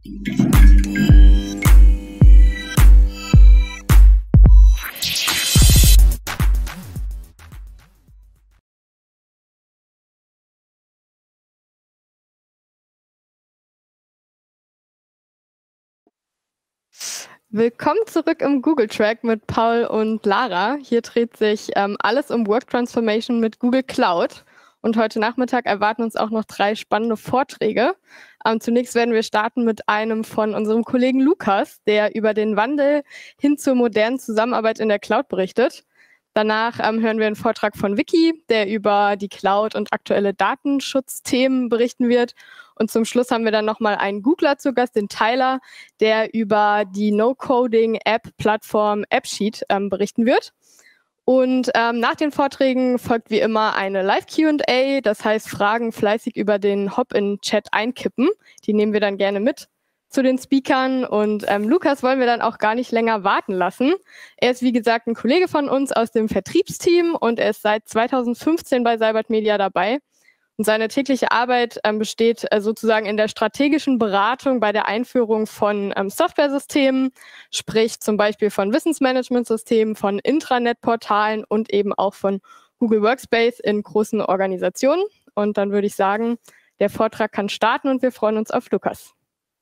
Willkommen zurück im Google Track mit Paul und Lara. Hier dreht sich alles um Work Transformation mit Google Cloud. Und heute Nachmittag erwarten uns auch noch 3 spannende Vorträge. Zunächst werden wir starten mit einem von unserem Kollegen Lukas, der über den Wandel hin zur modernen Zusammenarbeit in der Cloud berichtet. Danach hören wir einen Vortrag von Vicky, der über die Cloud und aktuelle Datenschutzthemen berichten wird. Und zum Schluss haben wir dann nochmal einen Googler zu Gast, den Tyler, der über die No-Coding-App-Plattform AppSheet berichten wird. Und nach den Vorträgen folgt wie immer eine Live-Q&A, das heißt Fragen fleißig über den Hop-in-Chat einkippen. Die nehmen wir dann gerne mit zu den Speakern. Und Lukas wollen wir dann auch gar nicht länger warten lassen. Er ist wie gesagt ein Kollege von uns aus dem Vertriebsteam und er ist seit 2015 bei Seibert Media dabei. Und seine tägliche Arbeit besteht sozusagen in der strategischen Beratung bei der Einführung von Softwaresystemen, sprich zum Beispiel von Wissensmanagementsystemen, von Intranet-Portalen und eben auch von Google Workspace in großen Organisationen. Und dann würde ich sagen, der Vortrag kann starten und wir freuen uns auf Lukas.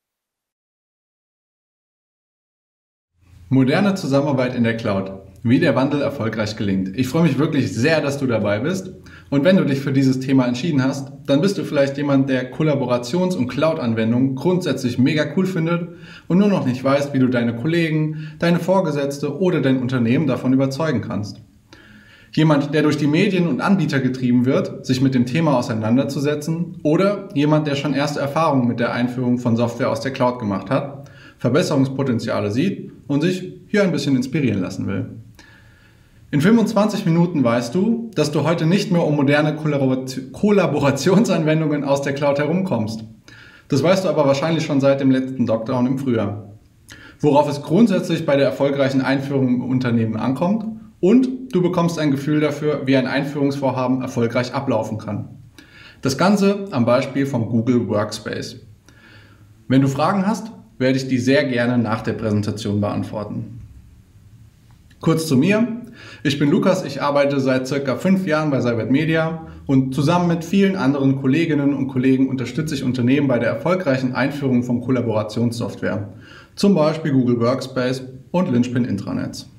Moderne Zusammenarbeit in der Cloud. Wie der Wandel erfolgreich gelingt. Ich freue mich wirklich sehr, dass du dabei bist. Und wenn du dich für dieses Thema entschieden hast, dann bist du vielleicht jemand, der Kollaborations- und Cloud-Anwendungen grundsätzlich mega cool findet und nur noch nicht weißt, wie du deine Kollegen, deine Vorgesetzte oder dein Unternehmen davon überzeugen kannst. Jemand, der durch die Medien und Anbieter getrieben wird, sich mit dem Thema auseinanderzusetzen, oder jemand, der schon erste Erfahrungen mit der Einführung von Software aus der Cloud gemacht hat, Verbesserungspotenziale sieht und sich hier ein bisschen inspirieren lassen will. In 25 Minuten weißt du, dass du heute nicht mehr um moderne Kollaborationsanwendungen aus der Cloud herumkommst. Das weißt du aber wahrscheinlich schon seit dem letzten Lockdown im Frühjahr. Worauf es grundsätzlich bei der erfolgreichen Einführung im Unternehmen ankommt und du bekommst ein Gefühl dafür, wie ein Einführungsvorhaben erfolgreich ablaufen kann. Das Ganze am Beispiel von Google Workspace. Wenn du Fragen hast, werde ich die sehr gerne nach der Präsentation beantworten. Kurz zu mir. Ich bin Lukas, ich arbeite seit ca. 5 Jahren bei Seibert Media und zusammen mit vielen anderen Kolleginnen und Kollegen unterstütze ich Unternehmen bei der erfolgreichen Einführung von Kollaborationssoftware, zum Beispiel Google Workspace und Linchpin Intranets.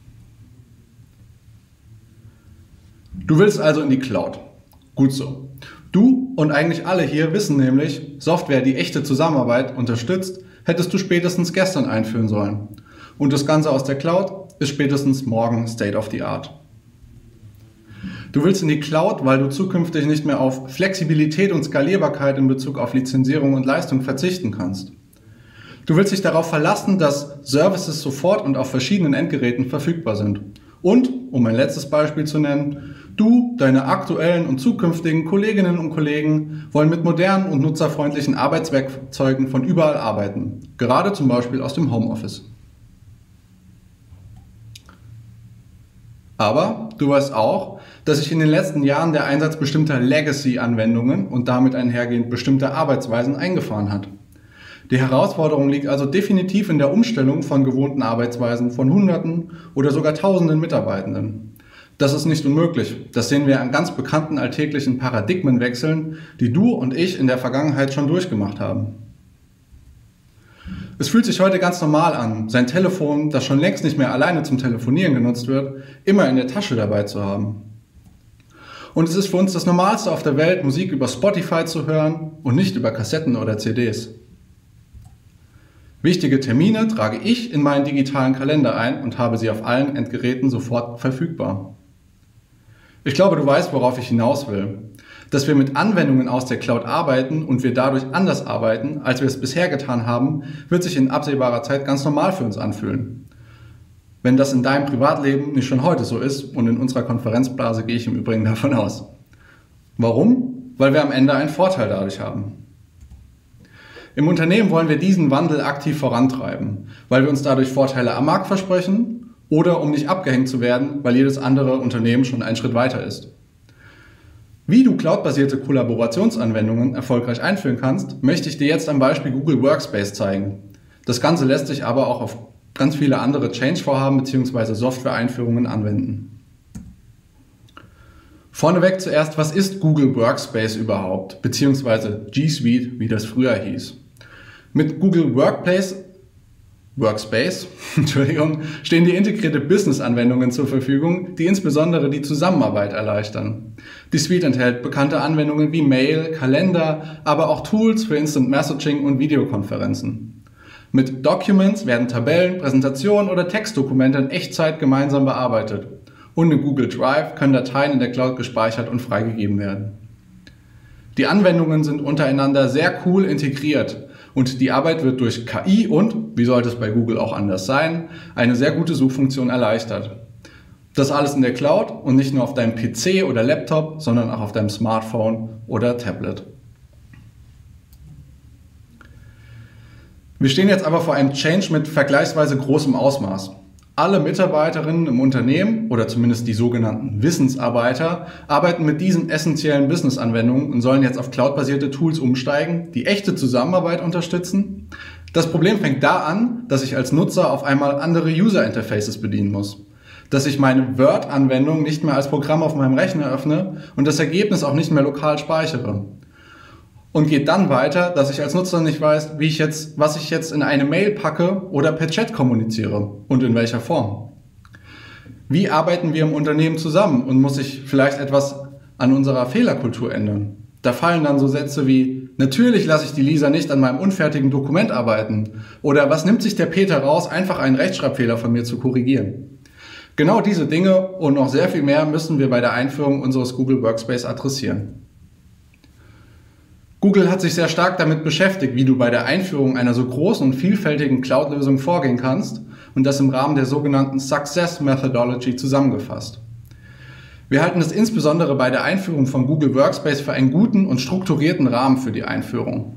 Du willst also in die Cloud. Gut so. Du und eigentlich alle hier wissen nämlich, Software, die echte Zusammenarbeit unterstützt, hättest du spätestens gestern einführen sollen. Und das Ganze aus der Cloud ist spätestens morgen State of the Art. Du willst in die Cloud, weil du zukünftig nicht mehr auf Flexibilität und Skalierbarkeit in Bezug auf Lizenzierung und Leistung verzichten kannst. Du willst dich darauf verlassen, dass Services sofort und auf verschiedenen Endgeräten verfügbar sind. Und, um ein letztes Beispiel zu nennen, du, deine aktuellen und zukünftigen Kolleginnen und Kollegen wollen mit modernen und nutzerfreundlichen Arbeitswerkzeugen von überall arbeiten, gerade zum Beispiel aus dem Homeoffice. Aber du weißt auch, dass sich in den letzten Jahren der Einsatz bestimmter Legacy-Anwendungen und damit einhergehend bestimmter Arbeitsweisen eingefahren hat. Die Herausforderung liegt also definitiv in der Umstellung von gewohnten Arbeitsweisen von Hunderten oder sogar Tausenden Mitarbeitenden. Das ist nicht unmöglich. Das sehen wir an ganz bekannten alltäglichen Paradigmenwechseln, die du und ich in der Vergangenheit schon durchgemacht haben. Es fühlt sich heute ganz normal an, sein Telefon, das schon längst nicht mehr alleine zum Telefonieren genutzt wird, immer in der Tasche dabei zu haben. Und es ist für uns das Normalste auf der Welt, Musik über Spotify zu hören und nicht über Kassetten oder CDs. Wichtige Termine trage ich in meinen digitalen Kalender ein und habe sie auf allen Endgeräten sofort verfügbar. Ich glaube, du weißt, worauf ich hinaus will. Dass wir mit Anwendungen aus der Cloud arbeiten und wir dadurch anders arbeiten, als wir es bisher getan haben, wird sich in absehbarer Zeit ganz normal für uns anfühlen. Wenn das in deinem Privatleben nicht schon heute so ist, und in unserer Konferenzblase gehe ich im Übrigen davon aus. Warum? Weil wir am Ende einen Vorteil dadurch haben. Im Unternehmen wollen wir diesen Wandel aktiv vorantreiben, weil wir uns dadurch Vorteile am Markt versprechen oder um nicht abgehängt zu werden, weil jedes andere Unternehmen schon einen Schritt weiter ist. Wie du cloudbasierte Kollaborationsanwendungen erfolgreich einführen kannst, möchte ich dir jetzt am Beispiel Google Workspace zeigen. Das Ganze lässt sich aber auch auf ganz viele andere Change-Vorhaben bzw. Software-Einführungen anwenden. Vorneweg zuerst, was ist Google Workspace überhaupt, beziehungsweise G Suite, wie das früher hieß. Mit Google Workspace stehen dir integrierte Business-Anwendungen zur Verfügung, die insbesondere die Zusammenarbeit erleichtern. Die Suite enthält bekannte Anwendungen wie Mail, Kalender, aber auch Tools für Instant Messaging und Videokonferenzen. Mit Documents werden Tabellen, Präsentationen oder Textdokumente in Echtzeit gemeinsam bearbeitet. Und in Google Drive können Dateien in der Cloud gespeichert und freigegeben werden. Die Anwendungen sind untereinander sehr cool integriert und die Arbeit wird durch KI und, wie sollte es bei Google auch anders sein, eine sehr gute Suchfunktion erleichtert. Das alles in der Cloud und nicht nur auf deinem PC oder Laptop, sondern auch auf deinem Smartphone oder Tablet. Wir stehen jetzt aber vor einem Change mit vergleichsweise großem Ausmaß. Alle Mitarbeiterinnen im Unternehmen oder zumindest die sogenannten Wissensarbeiter arbeiten mit diesen essentiellen Business-Anwendungen und sollen jetzt auf cloudbasierte Tools umsteigen, die echte Zusammenarbeit unterstützen. Das Problem fängt da an, dass ich als Nutzer auf einmal andere User-Interfaces bedienen muss. Dass ich meine Word-Anwendung nicht mehr als Programm auf meinem Rechner öffne und das Ergebnis auch nicht mehr lokal speichere. Und geht dann weiter, dass ich als Nutzer nicht weiß, was ich jetzt in eine Mail packe oder per Chat kommuniziere und in welcher Form. Wie arbeiten wir im Unternehmen zusammen und muss ich vielleicht etwas an unserer Fehlerkultur ändern? Da fallen dann so Sätze wie, natürlich lasse ich die Lisa nicht an meinem unfertigen Dokument arbeiten oder was nimmt sich der Peter raus, einfach einen Rechtschreibfehler von mir zu korrigieren. Genau diese Dinge und noch sehr viel mehr müssen wir bei der Einführung unseres Google Workspace adressieren. Google hat sich sehr stark damit beschäftigt, wie du bei der Einführung einer so großen und vielfältigen Cloud-Lösung vorgehen kannst und das im Rahmen der sogenannten Success Methodology zusammengefasst. Wir halten es insbesondere bei der Einführung von Google Workspace für einen guten und strukturierten Rahmen für die Einführung.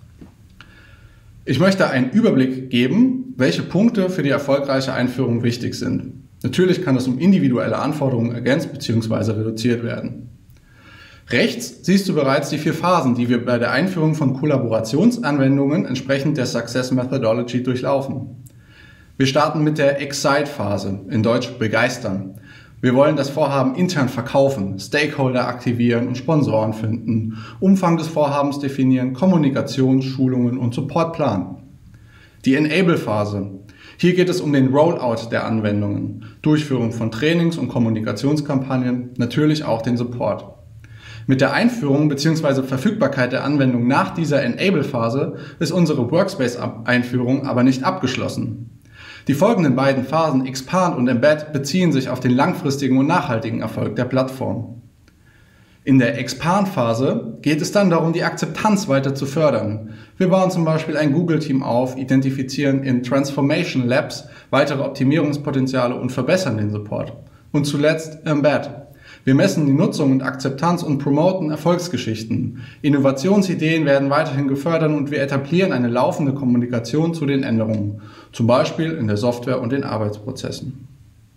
Ich möchte einen Überblick geben, welche Punkte für die erfolgreiche Einführung wichtig sind. Natürlich kann es um individuelle Anforderungen ergänzt bzw. reduziert werden. Rechts siehst du bereits die 4 Phasen, die wir bei der Einführung von Kollaborationsanwendungen entsprechend der Success Methodology durchlaufen. Wir starten mit der Excite-Phase, in Deutsch begeistern. Wir wollen das Vorhaben intern verkaufen, Stakeholder aktivieren und Sponsoren finden, Umfang des Vorhabens definieren, Kommunikation, Schulungen und Support planen. Die Enable-Phase. Hier geht es um den Rollout der Anwendungen, Durchführung von Trainings und Kommunikationskampagnen, natürlich auch den Support. Mit der Einführung bzw. Verfügbarkeit der Anwendung nach dieser Enable-Phase ist unsere Workspace-Einführung aber nicht abgeschlossen. Die folgenden beiden Phasen Expand und Embed beziehen sich auf den langfristigen und nachhaltigen Erfolg der Plattform. In der Expand-Phase geht es dann darum, die Akzeptanz weiter zu fördern. Wir bauen zum Beispiel ein Google-Team auf, identifizieren in Transformation Labs weitere Optimierungspotenziale und verbessern den Support. Und zuletzt Embed. Wir messen die Nutzung und Akzeptanz und promoten Erfolgsgeschichten. Innovationsideen werden weiterhin gefördert und wir etablieren eine laufende Kommunikation zu den Änderungen, zum Beispiel in der Software und den Arbeitsprozessen.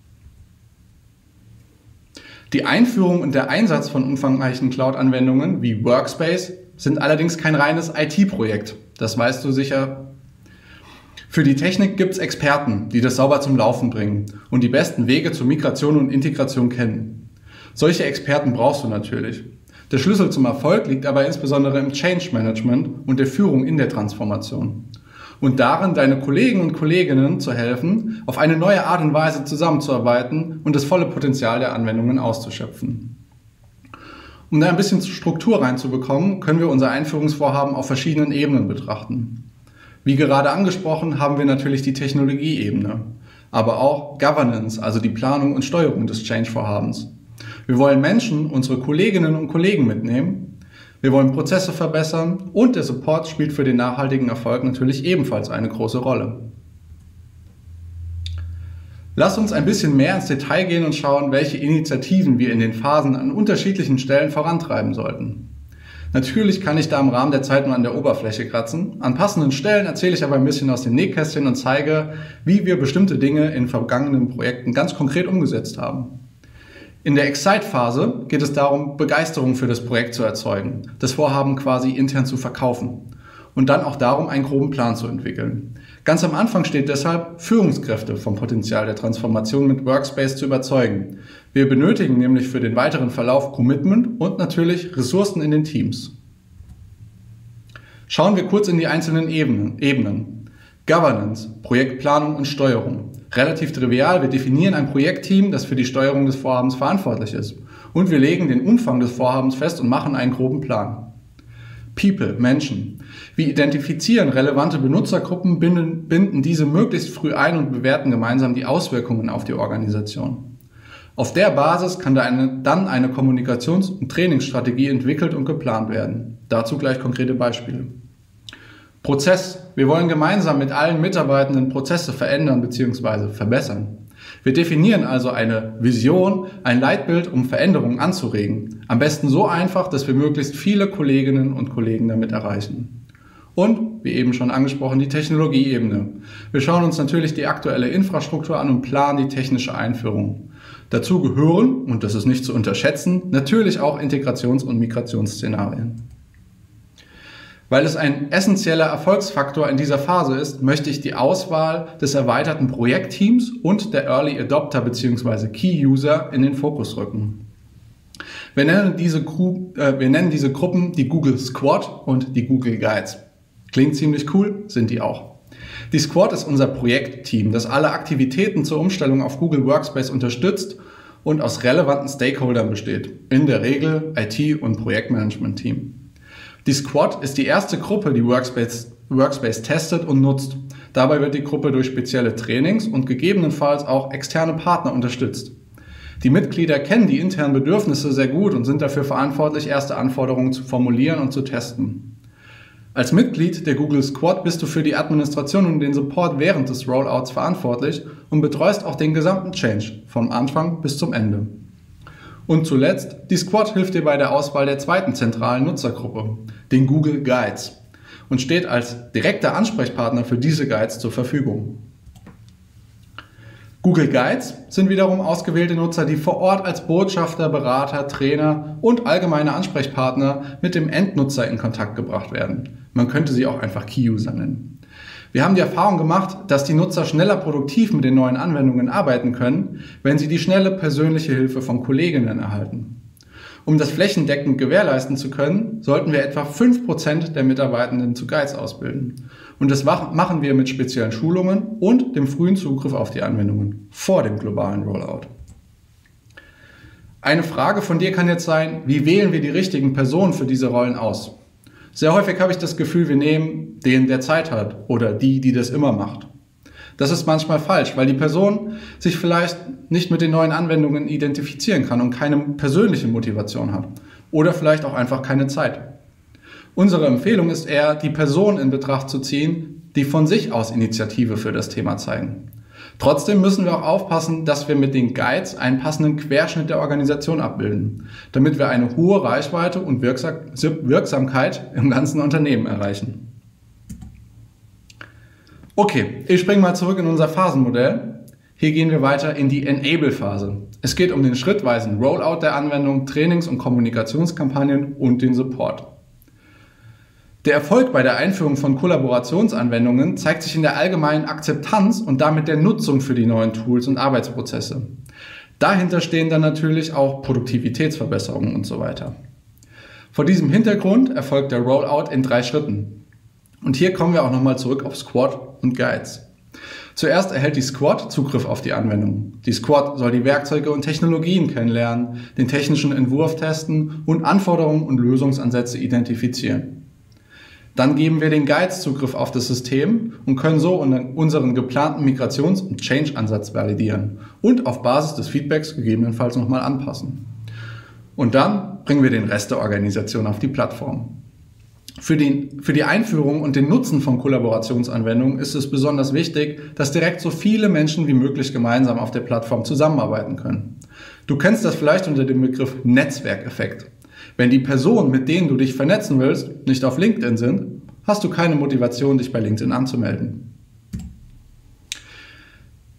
Die Einführung und der Einsatz von umfangreichen Cloud-Anwendungen wie Workspace sind allerdings kein reines IT-Projekt. Das weißt du sicher. Für die Technik gibt es Experten, die das sauber zum Laufen bringen und die besten Wege zur Migration und Integration kennen. Solche Experten brauchst du natürlich. Der Schlüssel zum Erfolg liegt aber insbesondere im Change Management und der Führung in der Transformation. Und darin, deine Kollegen und Kolleginnen zu helfen, auf eine neue Art und Weise zusammenzuarbeiten und das volle Potenzial der Anwendungen auszuschöpfen. Um da ein bisschen Struktur reinzubekommen, können wir unser Einführungsvorhaben auf verschiedenen Ebenen betrachten. Wie gerade angesprochen, haben wir natürlich die Technologieebene, aber auch Governance, also die Planung und Steuerung des Change-Vorhabens. Wir wollen Menschen, unsere Kolleginnen und Kollegen mitnehmen. Wir wollen Prozesse verbessern und der Support spielt für den nachhaltigen Erfolg natürlich ebenfalls eine große Rolle. Lass uns ein bisschen mehr ins Detail gehen und schauen, welche Initiativen wir in den Phasen an unterschiedlichen Stellen vorantreiben sollten. Natürlich kann ich da im Rahmen der Zeit nur an der Oberfläche kratzen. An passenden Stellen erzähle ich aber ein bisschen aus dem Nähkästchen und zeige, wie wir bestimmte Dinge in vergangenen Projekten ganz konkret umgesetzt haben. In der Excite-Phase geht es darum, Begeisterung für das Projekt zu erzeugen, das Vorhaben quasi intern zu verkaufen und dann auch darum, einen groben Plan zu entwickeln. Ganz am Anfang steht deshalb, Führungskräfte vom Potenzial der Transformation mit Workspace zu überzeugen. Wir benötigen nämlich für den weiteren Verlauf Commitment und natürlich Ressourcen in den Teams. Schauen wir kurz in die einzelnen Ebenen. Governance, Projektplanung und Steuerung. Relativ trivial, wir definieren ein Projektteam, das für die Steuerung des Vorhabens verantwortlich ist. Und wir legen den Umfang des Vorhabens fest und machen einen groben Plan. People, Menschen. Wir identifizieren relevante Benutzergruppen, binden diese möglichst früh ein und bewerten gemeinsam die Auswirkungen auf die Organisation. Auf der Basis kann dann eine Kommunikations- und Trainingsstrategie entwickelt und geplant werden. Dazu gleich konkrete Beispiele. Prozess. Wir wollen gemeinsam mit allen Mitarbeitenden Prozesse verändern bzw. verbessern. Wir definieren also eine Vision, ein Leitbild, um Veränderungen anzuregen. Am besten so einfach, dass wir möglichst viele Kolleginnen und Kollegen damit erreichen. Und, wie eben schon angesprochen, die Technologieebene. Wir schauen uns natürlich die aktuelle Infrastruktur an und planen die technische Einführung. Dazu gehören, und das ist nicht zu unterschätzen, natürlich auch Integrations- und Migrationsszenarien. Weil es ein essentieller Erfolgsfaktor in dieser Phase ist, möchte ich die Auswahl des erweiterten Projektteams und der Early Adopter bzw. Key User in den Fokus rücken. Wir nennen diese Gruppen die Google Squad und die Google Guides. Klingt ziemlich cool, sind die auch. Die Squad ist unser Projektteam, das alle Aktivitäten zur Umstellung auf Google Workspace unterstützt und aus relevanten Stakeholdern besteht, in der Regel IT- und Projektmanagement-Team. Die Squad ist die erste Gruppe, die Workspace testet und nutzt. Dabei wird die Gruppe durch spezielle Trainings und gegebenenfalls auch externe Partner unterstützt. Die Mitglieder kennen die internen Bedürfnisse sehr gut und sind dafür verantwortlich, erste Anforderungen zu formulieren und zu testen. Als Mitglied der Google Squad bist du für die Administration und den Support während des Rollouts verantwortlich und betreust auch den gesamten Change, vom Anfang bis zum Ende. Und zuletzt, die Squad hilft dir bei der Auswahl der zweiten zentralen Nutzergruppe, den Google Guides, und steht als direkter Ansprechpartner für diese Guides zur Verfügung. Google Guides sind wiederum ausgewählte Nutzer, die vor Ort als Botschafter, Berater, Trainer und allgemeine Ansprechpartner mit dem Endnutzer in Kontakt gebracht werden. Man könnte sie auch einfach Key-User nennen. Wir haben die Erfahrung gemacht, dass die Nutzer schneller produktiv mit den neuen Anwendungen arbeiten können, wenn sie die schnelle persönliche Hilfe von Kolleginnen erhalten. Um das flächendeckend gewährleisten zu können, sollten wir etwa 5% der Mitarbeitenden zu Guides ausbilden. Und das machen wir mit speziellen Schulungen und dem frühen Zugriff auf die Anwendungen vor dem globalen Rollout. Eine Frage von dir kann jetzt sein, wie wählen wir die richtigen Personen für diese Rollen aus? Sehr häufig habe ich das Gefühl, wir nehmen den, der Zeit hat oder die das immer macht. Das ist manchmal falsch, weil die Person sich vielleicht nicht mit den neuen Anwendungen identifizieren kann und keine persönliche Motivation hat oder vielleicht auch einfach keine Zeit. Unsere Empfehlung ist eher, die Personen in Betracht zu ziehen, die von sich aus Initiative für das Thema zeigen. Trotzdem müssen wir auch aufpassen, dass wir mit den Guides einen passenden Querschnitt der Organisation abbilden, damit wir eine hohe Reichweite und Wirksamkeit im ganzen Unternehmen erreichen. Okay, ich springe mal zurück in unser Phasenmodell. Hier gehen wir weiter in die Enable-Phase. Es geht um den schrittweisen Rollout der Anwendung, Trainings- und Kommunikationskampagnen und den Support. Der Erfolg bei der Einführung von Kollaborationsanwendungen zeigt sich in der allgemeinen Akzeptanz und damit der Nutzung für die neuen Tools und Arbeitsprozesse. Dahinter stehen dann natürlich auch Produktivitätsverbesserungen und so weiter. Vor diesem Hintergrund erfolgt der Rollout in 3 Schritten. Und hier kommen wir auch nochmal zurück auf Squad und Guides. Zuerst erhält die Squad Zugriff auf die Anwendung. Die Squad soll die Werkzeuge und Technologien kennenlernen, den technischen Entwurf testen und Anforderungen und Lösungsansätze identifizieren. Dann geben wir den Guides Zugriff auf das System und können so unseren geplanten Migrations- und Change-Ansatz validieren und auf Basis des Feedbacks gegebenenfalls nochmal anpassen. Und dann bringen wir den Rest der Organisation auf die Plattform. Für die Einführung und den Nutzen von Kollaborationsanwendungen ist es besonders wichtig, dass direkt so viele Menschen wie möglich gemeinsam auf der Plattform zusammenarbeiten können. Du kennst das vielleicht unter dem Begriff Netzwerkeffekt. Wenn die Personen, mit denen du dich vernetzen willst, nicht auf LinkedIn sind, hast du keine Motivation, dich bei LinkedIn anzumelden.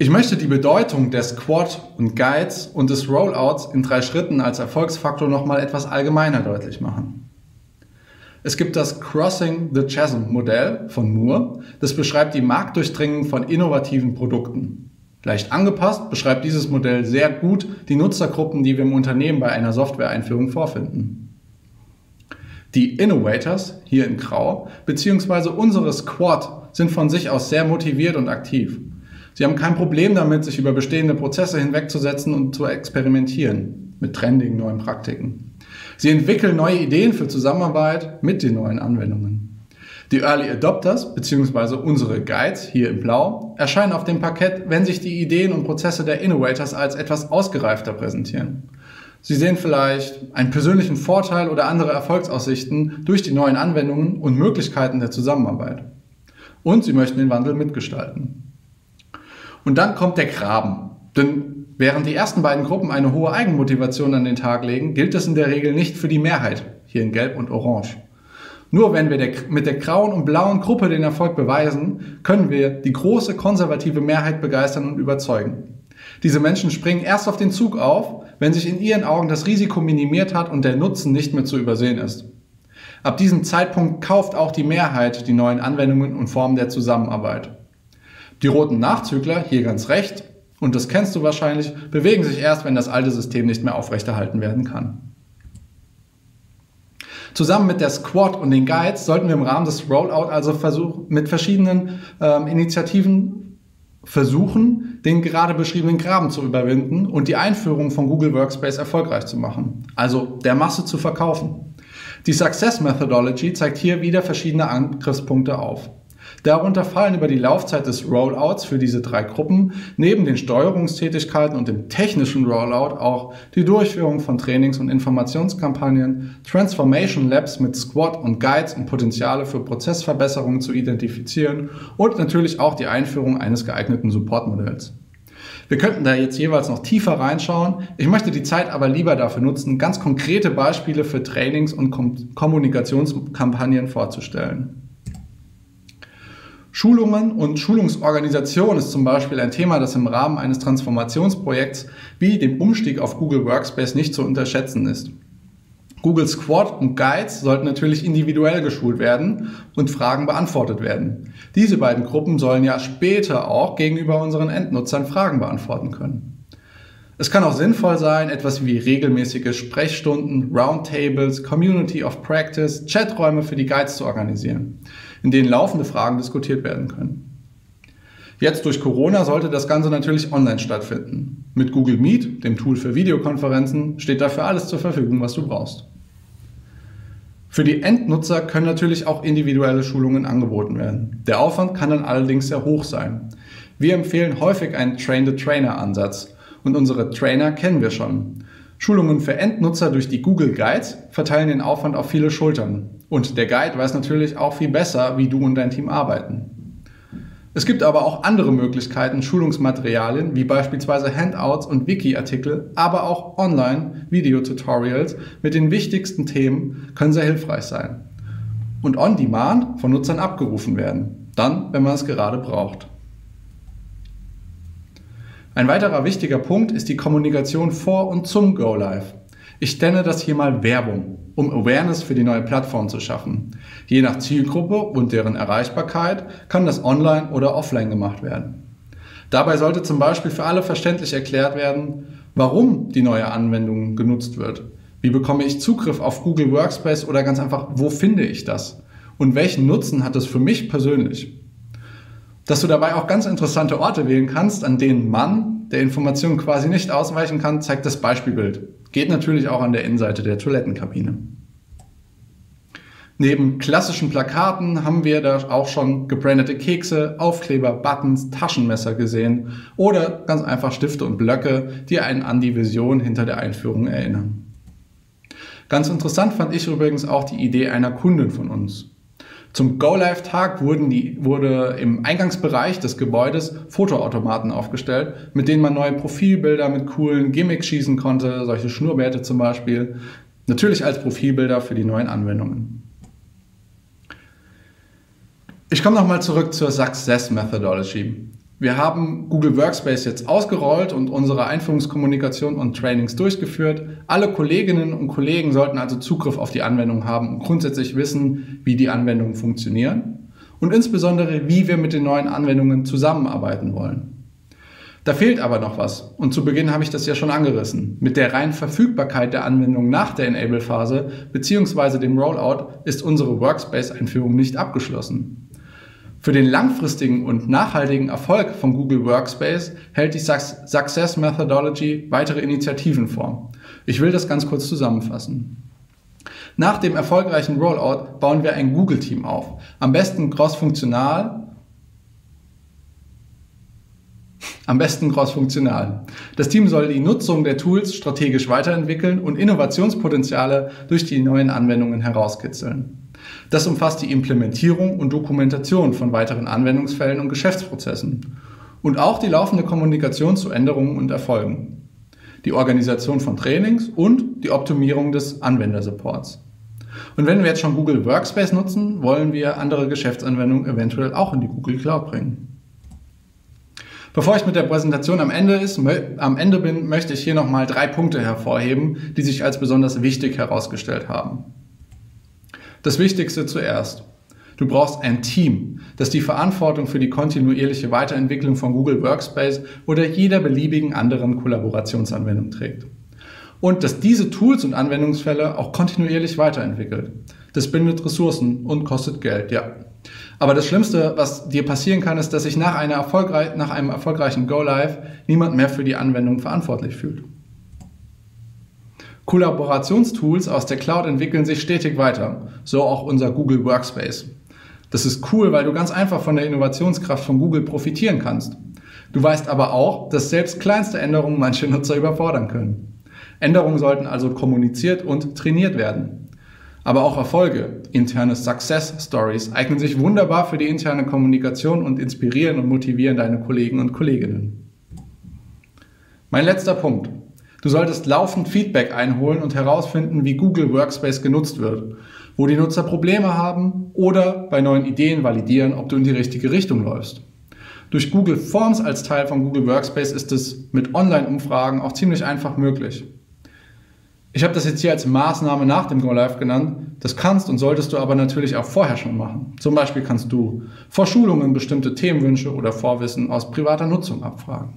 Ich möchte die Bedeutung der Squad und Guides und des Rollouts in 3 Schritten als Erfolgsfaktor nochmal etwas allgemeiner deutlich machen. Es gibt das Crossing the Chasm Modell von Moore. Das beschreibt die Marktdurchdringung von innovativen Produkten. Leicht angepasst beschreibt dieses Modell sehr gut die Nutzergruppen, die wir im Unternehmen bei einer Software-Einführung vorfinden. Die Innovators, hier in Grau, bzw. unsere Squad sind von sich aus sehr motiviert und aktiv. Sie haben kein Problem damit, sich über bestehende Prozesse hinwegzusetzen und zu experimentieren mit trendigen neuen Praktiken. Sie entwickeln neue Ideen für Zusammenarbeit mit den neuen Anwendungen. Die Early Adopters bzw. unsere Guides, hier in Blau, erscheinen auf dem Parkett, wenn sich die Ideen und Prozesse der Innovators als etwas ausgereifter präsentieren. Sie sehen vielleicht einen persönlichen Vorteil oder andere Erfolgsaussichten durch die neuen Anwendungen und Möglichkeiten der Zusammenarbeit. Und sie möchten den Wandel mitgestalten. Und dann kommt der Graben. Denn während die ersten beiden Gruppen eine hohe Eigenmotivation an den Tag legen, gilt das in der Regel nicht für die Mehrheit, hier in Gelb und Orange. Nur wenn wir mit der grauen und blauen Gruppe den Erfolg beweisen, können wir die große konservative Mehrheit begeistern und überzeugen. Diese Menschen springen erst auf den Zug auf, wenn sich in ihren Augen das Risiko minimiert hat und der Nutzen nicht mehr zu übersehen ist. Ab diesem Zeitpunkt kauft auch die Mehrheit die neuen Anwendungen und Formen der Zusammenarbeit. Die roten Nachzügler, hier ganz rechts, und das kennst du wahrscheinlich, bewegen sich erst, wenn das alte System nicht mehr aufrechterhalten werden kann. Zusammen mit der Squad und den Guides sollten wir im Rahmen des Rollout also mit verschiedenen Initiativen versuchen, den gerade beschriebenen Graben zu überwinden und die Einführung von Google Workspace erfolgreich zu machen, also der Masse zu verkaufen. Die Success Methodology zeigt hier wieder verschiedene Angriffspunkte auf. Darunter fallen über die Laufzeit des Rollouts für diese 3 Gruppen neben den Steuerungstätigkeiten und dem technischen Rollout auch die Durchführung von Trainings- und Informationskampagnen, Transformation Labs mit Squad und Guides, um Potenziale für Prozessverbesserungen zu identifizieren und natürlich auch die Einführung eines geeigneten Supportmodells. Wir könnten da jetzt jeweils noch tiefer reinschauen. Ich möchte die Zeit aber lieber dafür nutzen, ganz konkrete Beispiele für Trainings- und Kommunikationskampagnen vorzustellen. Schulungen und Schulungsorganisation ist zum Beispiel ein Thema, das im Rahmen eines Transformationsprojekts wie dem Umstieg auf Google Workspace nicht zu unterschätzen ist. Google Squad und Guides sollten natürlich individuell geschult werden und Fragen beantwortet werden. Diese beiden Gruppen sollen ja später auch gegenüber unseren Endnutzern Fragen beantworten können. Es kann auch sinnvoll sein, etwas wie regelmäßige Sprechstunden, Roundtables, Community of Practice, Chaträume für die Guides zu organisieren, in denen laufende Fragen diskutiert werden können. Jetzt durch Corona sollte das Ganze natürlich online stattfinden. Mit Google Meet, dem Tool für Videokonferenzen, steht dafür alles zur Verfügung, was du brauchst. Für die Endnutzer können natürlich auch individuelle Schulungen angeboten werden. Der Aufwand kann dann allerdings sehr hoch sein. Wir empfehlen häufig einen Train-the-Trainer-Ansatz und unsere Trainer kennen wir schon. Schulungen für Endnutzer durch die Google Guides verteilen den Aufwand auf viele Schultern. Und der Guide weiß natürlich auch viel besser, wie du und dein Team arbeiten. Es gibt aber auch andere Möglichkeiten, Schulungsmaterialien wie beispielsweise Handouts und Wiki-Artikel, aber auch Online-Video-Tutorials mit den wichtigsten Themen können sehr hilfreich sein. Und on demand von Nutzern abgerufen werden, dann, wenn man es gerade braucht. Ein weiterer wichtiger Punkt ist die Kommunikation vor und zum Go-Live. Ich nenne das hier mal Werbung, um Awareness für die neue Plattform zu schaffen. Je nach Zielgruppe und deren Erreichbarkeit kann das online oder offline gemacht werden. Dabei sollte zum Beispiel für alle verständlich erklärt werden, warum die neue Anwendung genutzt wird. Wie bekomme ich Zugriff auf Google Workspace oder ganz einfach, wo finde ich das? Und welchen Nutzen hat es für mich persönlich? Dass du dabei auch ganz interessante Orte wählen kannst, an denen man der Information quasi nicht ausweichen kann, zeigt das Beispielbild. Geht natürlich auch an der Innenseite der Toilettenkabine. Neben klassischen Plakaten haben wir da auch schon gebrandete Kekse, Aufkleber, Buttons, Taschenmesser gesehen oder ganz einfach Stifte und Blöcke, die einen an die Vision hinter der Einführung erinnern. Ganz interessant fand ich übrigens auch die Idee einer Kundin von uns. Zum Go-Live-Tag wurde im Eingangsbereich des Gebäudes Fotoautomaten aufgestellt, mit denen man neue Profilbilder mit coolen Gimmicks schießen konnte, solche Schnurrbärte zum Beispiel, natürlich als Profilbilder für die neuen Anwendungen. Ich komme nochmal zurück zur Success Methodology. Wir haben Google Workspace jetzt ausgerollt und unsere Einführungskommunikation und Trainings durchgeführt. Alle Kolleginnen und Kollegen sollten also Zugriff auf die Anwendung haben und grundsätzlich wissen, wie die Anwendungen funktionieren und insbesondere, wie wir mit den neuen Anwendungen zusammenarbeiten wollen. Da fehlt aber noch was und zu Beginn habe ich das ja schon angerissen. Mit der reinen Verfügbarkeit der Anwendung nach der Enable-Phase bzw. dem Rollout ist unsere Workspace-Einführung nicht abgeschlossen. Für den langfristigen und nachhaltigen Erfolg von Google Workspace hält die Success Methodology weitere Initiativen vor. Ich will das ganz kurz zusammenfassen. Nach dem erfolgreichen Rollout bauen wir ein Google-Team auf. Am besten cross-funktional. Das Team soll die Nutzung der Tools strategisch weiterentwickeln und Innovationspotenziale durch die neuen Anwendungen herauskitzeln. Das umfasst die Implementierung und Dokumentation von weiteren Anwendungsfällen und Geschäftsprozessen und auch die laufende Kommunikation zu Änderungen und Erfolgen, die Organisation von Trainings und die Optimierung des Anwendersupports. Und wenn wir jetzt schon Google Workspace nutzen, wollen wir andere Geschäftsanwendungen eventuell auch in die Google Cloud bringen. Bevor ich mit der Präsentation am Ende bin, möchte ich hier nochmal 3 Punkte hervorheben, die sich als besonders wichtig herausgestellt haben. Das Wichtigste zuerst. Du brauchst ein Team, das die Verantwortung für die kontinuierliche Weiterentwicklung von Google Workspace oder jeder beliebigen anderen Kollaborationsanwendung trägt. Und dass diese Tools und Anwendungsfälle auch kontinuierlich weiterentwickelt. Das bindet Ressourcen und kostet Geld, ja. Aber das Schlimmste, was dir passieren kann, ist, dass sich nach einem erfolgreichen Go-Live niemand mehr für die Anwendung verantwortlich fühlt. Kollaborationstools aus der Cloud entwickeln sich stetig weiter, so auch unser Google Workspace. Das ist cool, weil du ganz einfach von der Innovationskraft von Google profitieren kannst. Du weißt aber auch, dass selbst kleinste Änderungen manche Nutzer überfordern können. Änderungen sollten also kommuniziert und trainiert werden. Aber auch Erfolge, interne Success Stories, eignen sich wunderbar für die interne Kommunikation und inspirieren und motivieren deine Kollegen und Kolleginnen. Mein letzter Punkt. Du solltest laufend Feedback einholen und herausfinden, wie Google Workspace genutzt wird, wo die Nutzer Probleme haben oder bei neuen Ideen validieren, ob du in die richtige Richtung läufst. Durch Google Forms als Teil von Google Workspace ist es mit Online-Umfragen auch ziemlich einfach möglich. Ich habe das jetzt hier als Maßnahme nach dem Go-Live genannt. Das kannst und solltest du aber natürlich auch vorher schon machen. Zum Beispiel kannst du vor Schulungen bestimmte Themenwünsche oder Vorwissen aus privater Nutzung abfragen.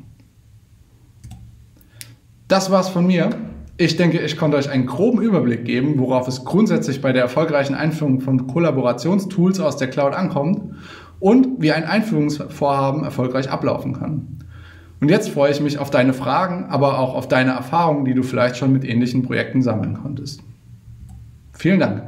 Das war's von mir. Ich denke, ich konnte euch einen groben Überblick geben, worauf es grundsätzlich bei der erfolgreichen Einführung von Kollaborationstools aus der Cloud ankommt und wie ein Einführungsvorhaben erfolgreich ablaufen kann. Und jetzt freue ich mich auf deine Fragen, aber auch auf deine Erfahrungen, die du vielleicht schon mit ähnlichen Projekten sammeln konntest. Vielen Dank.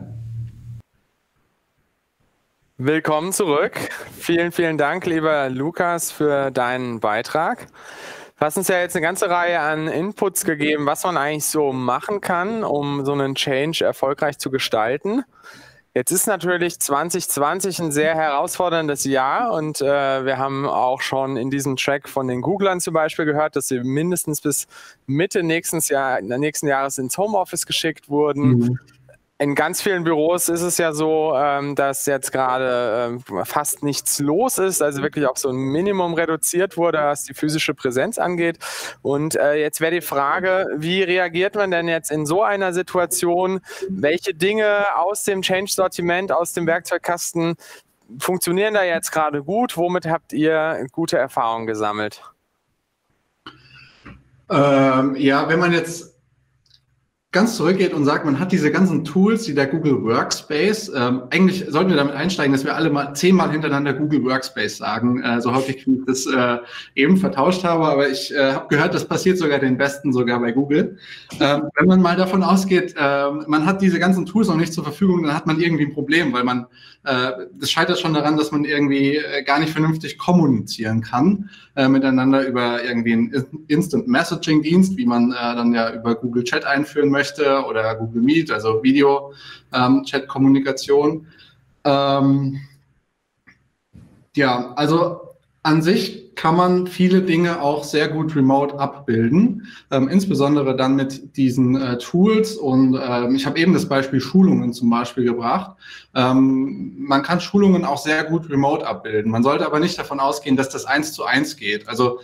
Willkommen zurück. Vielen, vielen Dank, lieber Lukas, für deinen Beitrag. Du hast uns ja jetzt eine ganze Reihe an Inputs gegeben, was man eigentlich so machen kann, um so einen Change erfolgreich zu gestalten. Jetzt ist natürlich 2020 ein sehr herausforderndes Jahr und wir haben auch schon in diesem Track von den Googlern zum Beispiel gehört, dass sie mindestens bis Mitte nächsten Jahres ins Homeoffice geschickt wurden. Mhm. In ganz vielen Büros ist es ja so, dass jetzt gerade fast nichts los ist, also wirklich auch so ein Minimum reduziert wurde, was die physische Präsenz angeht. Und jetzt wäre die Frage, wie reagiert man denn jetzt in so einer Situation? Welche Dinge aus dem Change-Sortiment, aus dem Werkzeugkasten funktionieren da jetzt gerade gut? Womit habt ihr gute Erfahrungen gesammelt? Ja, wenn man jetzt ganz zurückgeht und sagt, man hat diese ganzen Tools, die der Google Workspace, eigentlich sollten wir damit einsteigen, dass wir alle mal 10-mal hintereinander Google Workspace sagen, so häufig wie ich das eben vertauscht habe, aber ich habe gehört, das passiert sogar den Besten, sogar bei Google. Wenn man mal davon ausgeht, man hat diese ganzen Tools noch nicht zur Verfügung, dann hat man irgendwie ein Problem, weil man, das scheitert schon daran, dass man irgendwie gar nicht vernünftig kommunizieren kann miteinander über irgendwie einen Instant Messaging Dienst, wie man dann ja über Google Chat einführen möchte oder Google Meet, also Video-Chat-Kommunikation. Ja, also an sich kann man viele Dinge auch sehr gut remote abbilden, insbesondere dann mit diesen Tools. Und ich habe eben das Beispiel Schulungen zum Beispiel gebracht. Man kann Schulungen auch sehr gut remote abbilden. Man sollte aber nicht davon ausgehen, dass das 1:1 geht. Also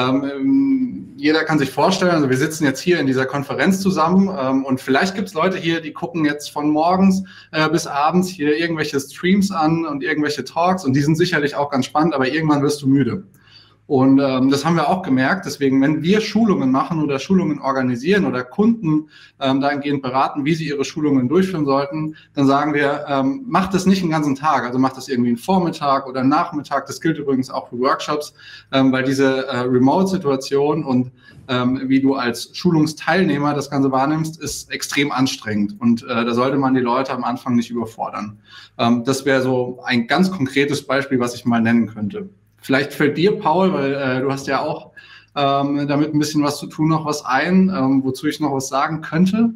jeder kann sich vorstellen, also wir sitzen jetzt hier in dieser Konferenz zusammen und vielleicht gibt es Leute hier, die gucken jetzt von morgens bis abends hier irgendwelche Streams an und irgendwelche Talks und die sind sicherlich auch ganz spannend, aber irgendwann wirst du müde. Und das haben wir auch gemerkt. Deswegen, wenn wir Schulungen machen oder Schulungen organisieren oder Kunden dahingehend beraten, wie sie ihre Schulungen durchführen sollten, dann sagen wir, macht das nicht den ganzen Tag. Also macht das irgendwie einen Vormittag oder einen Nachmittag. Das gilt übrigens auch für Workshops, weil diese Remote-Situation und wie du als Schulungsteilnehmer das Ganze wahrnimmst, ist extrem anstrengend. Und da sollte man die Leute am Anfang nicht überfordern. Das wäre so ein ganz konkretes Beispiel, was ich mal nennen könnte. Vielleicht fällt dir, Paul, weil du hast ja auch damit ein bisschen was zu tun, noch was ein, wozu ich noch was sagen könnte.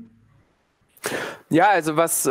Ja, also was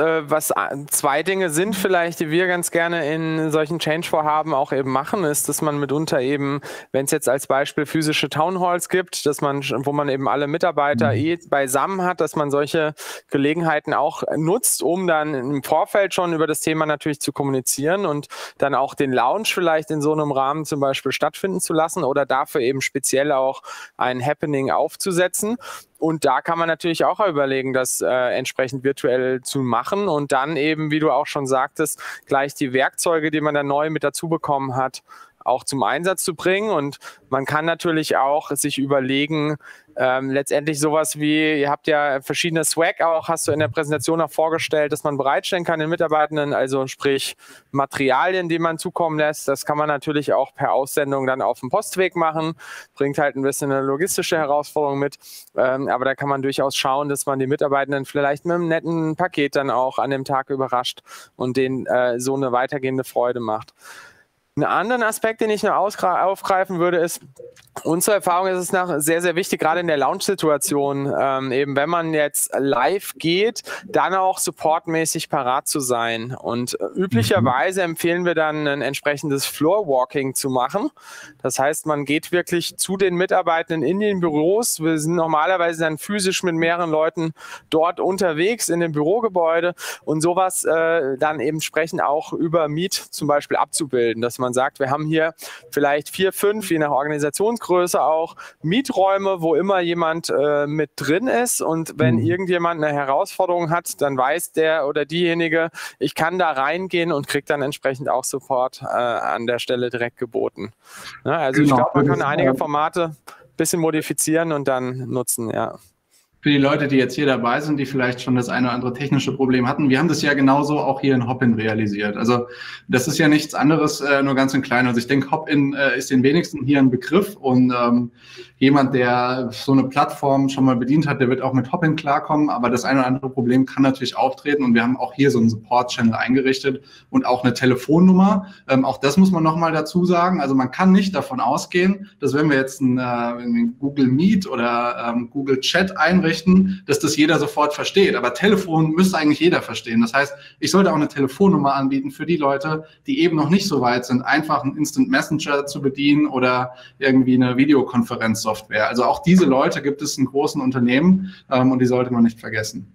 zwei Dinge sind vielleicht, die wir ganz gerne in solchen Change-Vorhaben auch eben machen, ist, dass man mitunter eben, wenn es jetzt als Beispiel physische Townhalls gibt, wo man eben alle Mitarbeiter beisammen hat, dass man solche Gelegenheiten auch nutzt, um dann im Vorfeld schon über das Thema natürlich zu kommunizieren und dann auch den Lounge vielleicht in so einem Rahmen zum Beispiel stattfinden zu lassen oder dafür eben speziell auch ein Happening aufzusetzen. Und da kann man natürlich auch überlegen, das entsprechend virtuell zu machen und dann eben, wie du auch schon sagtest, gleich die Werkzeuge, die man dann neu mit dazu bekommen hat, auch zum Einsatz zu bringen. Und man kann natürlich auch sich überlegen, letztendlich sowas wie, ihr habt ja verschiedene Swag auch, hast du in der Präsentation auch vorgestellt, dass man bereitstellen kann den Mitarbeitenden, also sprich Materialien, die man zukommen lässt. Das kann man natürlich auch per Aussendung dann auf dem Postweg machen, bringt halt ein bisschen eine logistische Herausforderung mit, aber da kann man durchaus schauen, dass man die Mitarbeitenden vielleicht mit einem netten Paket dann auch an dem Tag überrascht und denen so eine weitergehende Freude macht. Einen anderen Aspekt, den ich noch aufgreifen würde, ist, unsere Erfahrung ist es sehr, sehr wichtig, gerade in der Launch-Situation, eben wenn man jetzt live geht, dann auch supportmäßig parat zu sein. Und üblicherweise empfehlen wir dann ein entsprechendes Floor-Walking zu machen. Das heißt, man geht wirklich zu den Mitarbeitenden in den Büros. Wir sind normalerweise dann physisch mit mehreren Leuten dort unterwegs in dem Bürogebäude und sowas dann eben entsprechend auch über Meet zum Beispiel abzubilden, dass man sagt, wir haben hier vielleicht 4, 5, je nach Organisationsgröße auch, Mieträume, wo immer jemand mit drin ist und wenn irgendjemand eine Herausforderung hat, dann weiß der oder diejenige, ich kann da reingehen und kriegt dann entsprechend auch Support an der Stelle direkt geboten. Ja, also genau. Ich glaube, man kann einige Formate ein bisschen modifizieren und dann nutzen, ja. Für die Leute, die jetzt hier dabei sind, die vielleicht schon das eine oder andere technische Problem hatten, wir haben das ja genauso auch hier in Hopin realisiert. Also das ist ja nichts anderes, nur ganz in klein. Also ich denke, Hopin ist den wenigsten hier ein Begriff und jemand, der so eine Plattform schon mal bedient hat, der wird auch mit Hopin klarkommen, aber das eine oder andere Problem kann natürlich auftreten und wir haben auch hier so einen Support-Channel eingerichtet und auch eine Telefonnummer. Auch das muss man nochmal dazu sagen. Also man kann nicht davon ausgehen, dass wenn wir jetzt einen Google Meet oder Google Chat einrichten, dass das jeder sofort versteht. Aber Telefon müsste eigentlich jeder verstehen. Das heißt, ich sollte auch eine Telefonnummer anbieten für die Leute, die eben noch nicht so weit sind, einfach einen Instant Messenger zu bedienen oder irgendwie eine Videokonferenzsoftware. Also auch diese Leute gibt es in großen Unternehmen und die sollte man nicht vergessen.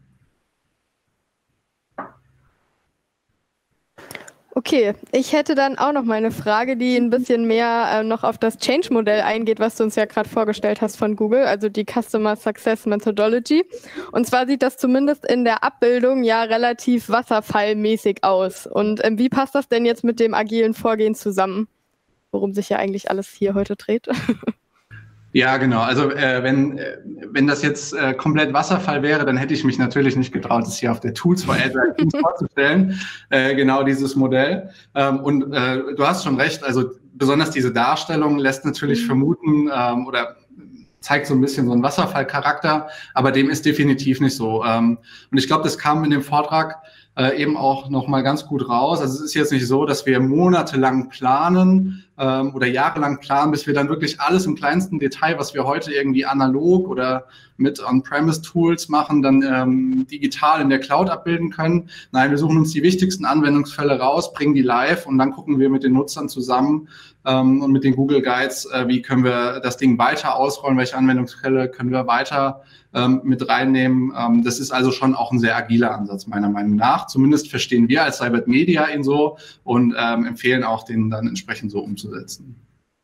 Okay, ich hätte dann auch noch mal eine Frage, die ein bisschen mehr noch auf das Change-Modell eingeht, was du uns ja gerade vorgestellt hast von Google, also die Customer Success Methodology. Und zwar sieht das zumindest in der Abbildung ja relativ wasserfallmäßig aus. Und wie passt das denn jetzt mit dem agilen Vorgehen zusammen, worum sich ja eigentlich alles hier heute dreht? Ja, genau. Also wenn das jetzt komplett Wasserfall wäre, dann hätte ich mich natürlich nicht getraut, das hier auf der Tools for Agile vorzustellen. Genau dieses Modell. Und du hast schon recht. Also besonders diese Darstellung lässt natürlich vermuten oder zeigt so ein bisschen so einen Wasserfallcharakter, aber dem ist definitiv nicht so. Und ich glaube, das kam in dem Vortrag eben auch noch mal ganz gut raus. Also es ist jetzt nicht so, dass wir monatelang planen oder jahrelang planen, bis wir dann wirklich alles im kleinsten Detail, was wir heute irgendwie analog oder mit On-Premise-Tools machen, dann digital in der Cloud abbilden können. Nein, wir suchen uns die wichtigsten Anwendungsfälle raus, bringen die live und dann gucken wir mit den Nutzern zusammen und mit den Google Guides, wie können wir das Ding weiter ausrollen, welche Anwendungsfälle können wir weiter mit reinnehmen. Das ist also schon auch ein sehr agiler Ansatz, meiner Meinung nach. Zumindest verstehen wir als Cybert Media ihn so und empfehlen auch, den dann entsprechend so umzusetzen.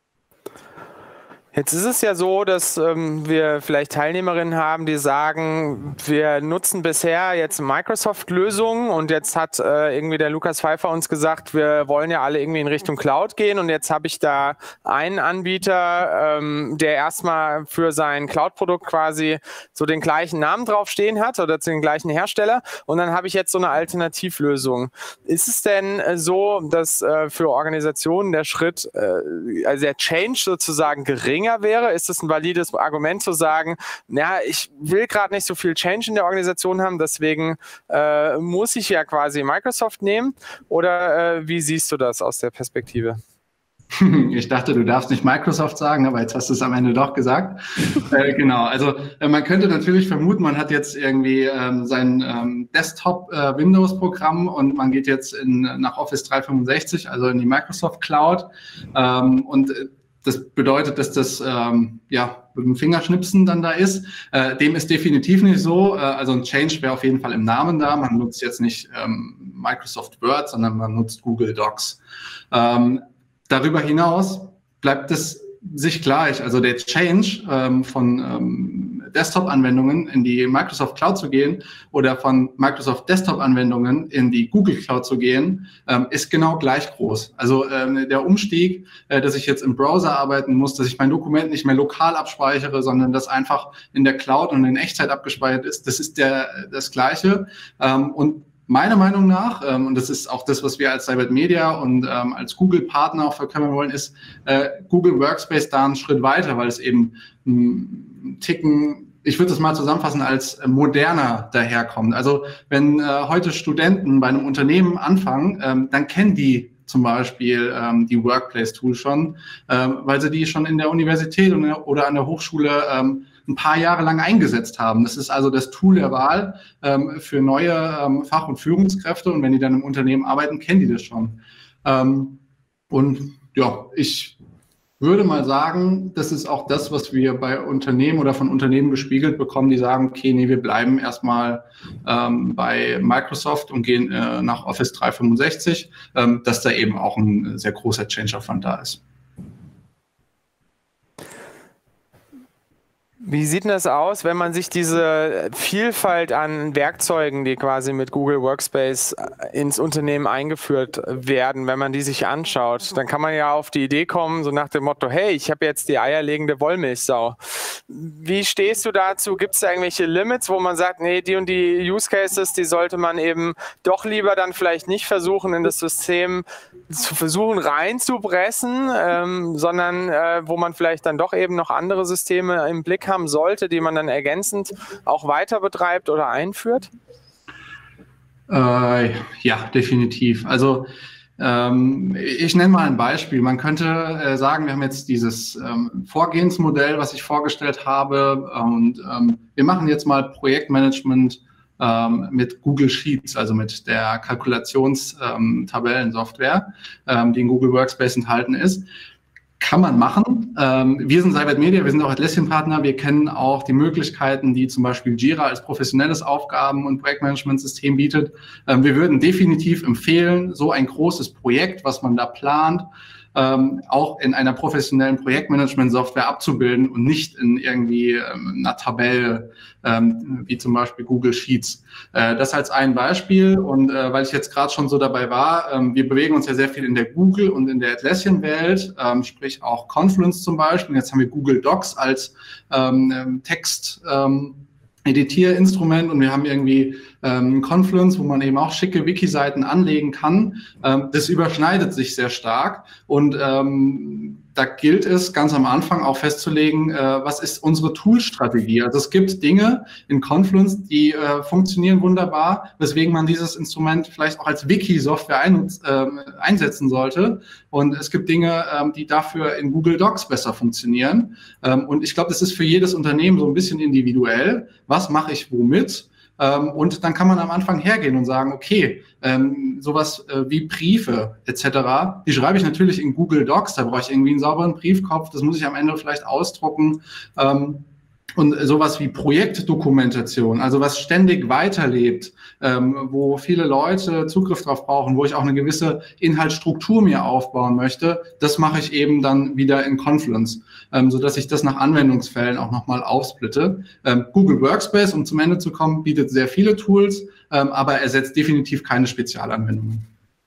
Jetzt ist es ja so, dass wir vielleicht Teilnehmerinnen haben, die sagen, wir nutzen bisher jetzt Microsoft-Lösungen und jetzt hat irgendwie der Lukas Pfeiffer uns gesagt, wir wollen ja alle irgendwie in Richtung Cloud gehen und jetzt habe ich da einen Anbieter, der erstmal für sein Cloud-Produkt quasi so den gleichen Namen draufstehen hat oder den gleichen Hersteller und dann habe ich jetzt so eine Alternativlösung. Ist es denn so, dass für Organisationen der Schritt, also der Change sozusagen gering wäre? Ist es ein valides Argument zu sagen, ja, ich will gerade nicht so viel Change in der Organisation haben, deswegen muss ich ja quasi Microsoft nehmen? Oder wie siehst du das aus der Perspektive? Ich dachte, du darfst nicht Microsoft sagen, aber jetzt hast du es am Ende doch gesagt. Genau, also man könnte natürlich vermuten, man hat jetzt irgendwie sein Desktop-Windows-Programm und man geht jetzt nach Office 365, also in die Microsoft Cloud und das bedeutet, dass das mit dem Fingerschnipsen dann da ist. Dem ist definitiv nicht so. Also ein Change wäre auf jeden Fall im Namen da. Man nutzt jetzt nicht Microsoft Word, sondern man nutzt Google Docs. Darüber hinaus bleibt es sich gleich. Also der Change von Desktop-Anwendungen in die Microsoft Cloud zu gehen oder von Microsoft Desktop-Anwendungen in die Google Cloud zu gehen, ist genau gleich groß. Also der Umstieg, dass ich jetzt im Browser arbeiten muss, dass ich mein Dokument nicht mehr lokal abspeichere, sondern das einfach in der Cloud und in Echtzeit abgespeichert ist, das ist das Gleiche. Und meiner Meinung nach, und das ist auch das, was wir als Cybert Media und als Google-Partner auch verkörpern wollen, ist Google Workspace da einen Schritt weiter, weil es eben einen Ticken, ich würde das mal zusammenfassen, als moderner daherkommt. Also wenn heute Studenten bei einem Unternehmen anfangen, dann kennen die zum Beispiel die Workplace-Tools schon, weil sie die schon in der Universität oder an der Hochschule ein paar Jahre lang eingesetzt haben. Das ist also das Tool der Wahl für neue Fach- und Führungskräfte und wenn die dann im Unternehmen arbeiten, kennen die das schon. Und ja, ich würde mal sagen, das ist auch das, was wir bei Unternehmen oder von Unternehmen gespiegelt bekommen, die sagen, okay, nee, wir bleiben erstmal bei Microsoft und gehen nach Office 365, dass da eben auch ein sehr großer Change-Aufwand da ist. Wie sieht denn das aus, wenn man sich diese Vielfalt an Werkzeugen, die quasi mit Google Workspace ins Unternehmen eingeführt werden, wenn man die sich anschaut? Dann kann man ja auf die Idee kommen, so nach dem Motto, hey, ich habe jetzt die eierlegende Wollmilchsau. Wie stehst du dazu? Gibt es da irgendwelche Limits, wo man sagt, nee, die und die Use Cases, die sollte man eben doch lieber dann vielleicht nicht versuchen, in das System zu versuchen reinzupressen, sondern wo man vielleicht dann doch eben noch andere Systeme im Blick haben sollte, die man dann ergänzend auch weiter betreibt oder einführt? Ja, definitiv. Also ich nenne mal ein Beispiel. Man könnte sagen, wir haben jetzt dieses Vorgehensmodell, was ich vorgestellt habe, und wir machen jetzt mal Projektmanagement mit Google Sheets, also mit der Kalkulationstabellensoftware, die in Google Workspace enthalten ist. Kann man machen. Wir sind Cybert Media, wir sind auch Atlassian-Partner. Wir kennen auch die Möglichkeiten, die zum Beispiel Jira als professionelles Aufgaben- und Projektmanagementsystem bietet. Wir würden definitiv empfehlen, so ein großes Projekt, was man da plant, auch in einer professionellen Projektmanagement-Software abzubilden und nicht in irgendwie einer Tabelle, wie zum Beispiel Google Sheets. Das als ein Beispiel und weil ich jetzt gerade schon so dabei war, wir bewegen uns ja sehr viel in der Google- und in der Atlassian-Welt, sprich auch Confluence zum Beispiel. Jetzt haben wir Google Docs als Text Editierinstrument und wir haben irgendwie Confluence, wo man eben auch schicke Wiki-Seiten anlegen kann. Das überschneidet sich sehr stark und da gilt es ganz am Anfang auch festzulegen, was ist unsere Toolstrategie. Also es gibt Dinge in Confluence, die funktionieren wunderbar, weswegen man dieses Instrument vielleicht auch als Wiki-Software einsetzen sollte. Und es gibt Dinge, die dafür in Google Docs besser funktionieren. Und ich glaube, das ist für jedes Unternehmen so ein bisschen individuell. Was mache ich womit? Und dann kann man am Anfang hergehen und sagen, okay, sowas wie Briefe etc., die schreibe ich natürlich in Google Docs, da brauche ich irgendwie einen sauberen Briefkopf, das muss ich am Ende vielleicht ausdrucken. Und sowas wie Projektdokumentation, also was ständig weiterlebt, wo viele Leute Zugriff drauf brauchen, wo ich auch eine gewisse Inhaltsstruktur mir aufbauen möchte, das mache ich eben dann wieder in Confluence, sodass ich das nach Anwendungsfällen auch nochmal aufsplitte. Google Workspace, um zum Ende zu kommen, bietet sehr viele Tools, aber ersetzt definitiv keine Spezialanwendungen.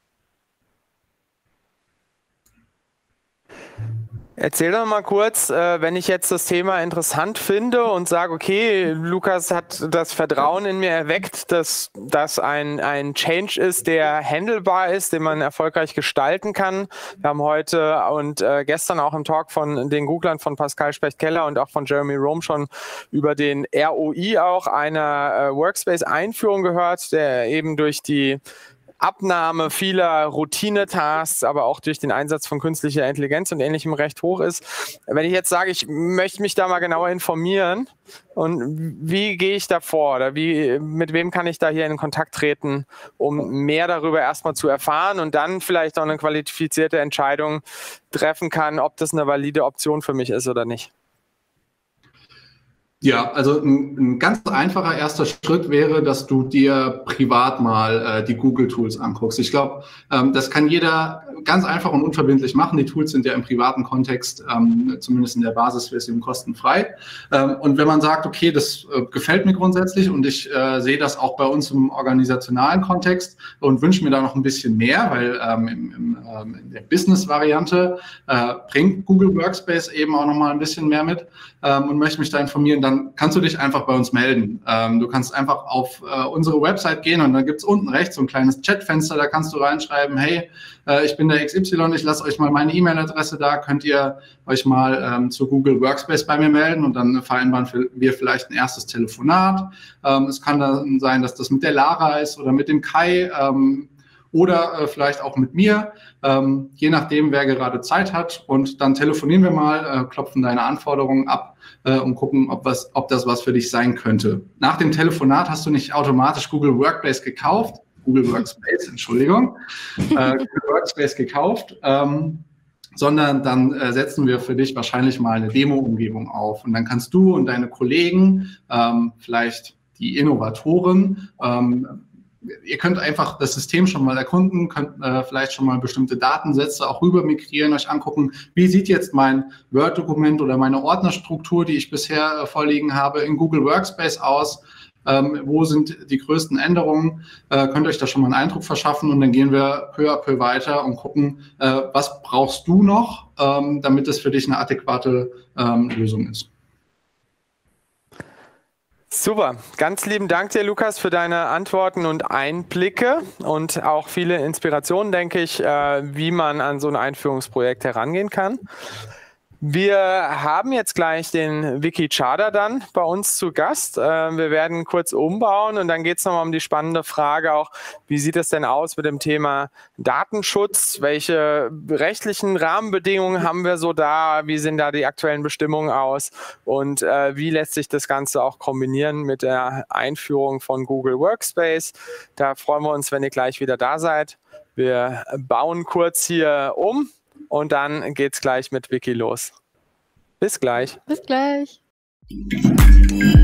Erzähl doch mal kurz, wenn ich jetzt das Thema interessant finde und sage, okay, Lukas hat das Vertrauen in mir erweckt, dass das ein Change ist, der handelbar ist, den man erfolgreich gestalten kann. Wir haben heute und gestern auch im Talk von den Googlern von Pascal Specht-Keller und auch von Jeremy Rome schon über den ROI auch einer Workspace-Einführung gehört, der eben durch die Abnahme vieler Routine-Tasks, aber auch durch den Einsatz von künstlicher Intelligenz und Ähnlichem recht hoch ist. Wenn ich jetzt sage, ich möchte mich da mal genauer informieren, und wie gehe ich da vor oder mit wem kann ich da hier in Kontakt treten, um mehr darüber erstmal zu erfahren und dann vielleicht auch eine qualifizierte Entscheidung treffen kann, ob das eine valide Option für mich ist oder nicht? Ja, also ein ganz einfacher erster Schritt wäre, dass du dir privat mal die Google-Tools anguckst. Ich glaube, das kann jeder ganz einfach und unverbindlich machen. Die Tools sind ja im privaten Kontext, zumindest in der Basisversion, kostenfrei. Und wenn man sagt, okay, das gefällt mir grundsätzlich und ich sehe das auch bei uns im organisationalen Kontext und wünsche mir da noch ein bisschen mehr, weil in der Business-Variante bringt Google Workspace eben auch noch mal ein bisschen mehr mit und möchte mich da informieren, dann kannst du dich einfach bei uns melden. Du kannst einfach auf unsere Website gehen und dann gibt es unten rechts so ein kleines Chatfenster, da kannst du reinschreiben, hey, ich bin der XY, ich lasse euch mal meine E-Mail-Adresse da, könnt ihr euch mal zu Google Workspace bei mir melden und dann vereinbaren wir vielleicht ein erstes Telefonat. Es kann dann sein, dass das mit der Lara ist oder mit dem Kai, oder vielleicht auch mit mir, je nachdem, wer gerade Zeit hat. Und dann telefonieren wir mal, klopfen deine Anforderungen ab und gucken, ob das was für dich sein könnte. Nach dem Telefonat hast du nicht automatisch Google Workspace gekauft, Google Workspace gekauft, sondern dann setzen wir für dich wahrscheinlich mal eine Demo-Umgebung auf. Und dann kannst du und deine Kollegen, vielleicht die Innovatoren, ihr könnt einfach das System schon mal erkunden, könnt vielleicht schon mal bestimmte Datensätze auch rüber migrieren, euch angucken, wie sieht jetzt mein Word-Dokument oder meine Ordnerstruktur, die ich bisher vorliegen habe, in Google Workspace aus, wo sind die größten Änderungen, könnt euch da schon mal einen Eindruck verschaffen und dann gehen wir peu à peu weiter und gucken, was brauchst du noch, damit es für dich eine adäquate Lösung ist. Super, ganz lieben Dank dir, Lukas, für deine Antworten und Einblicke und auch viele Inspirationen, denke ich, wie man an so ein Einführungsprojekt herangehen kann. Wir haben jetzt gleich den Vicky Tschada dann bei uns zu Gast. Wir werden kurz umbauen und dann geht es nochmal um die spannende Frage auch, wie sieht es denn aus mit dem Thema Datenschutz? Welche rechtlichen Rahmenbedingungen haben wir so da? Wie sehen da die aktuellen Bestimmungen aus? Und wie lässt sich das Ganze auch kombinieren mit der Einführung von Google Workspace? Da freuen wir uns, wenn ihr gleich wieder da seid. Wir bauen kurz hier um. Und dann geht's gleich mit Vicky los. Bis gleich. Bis gleich.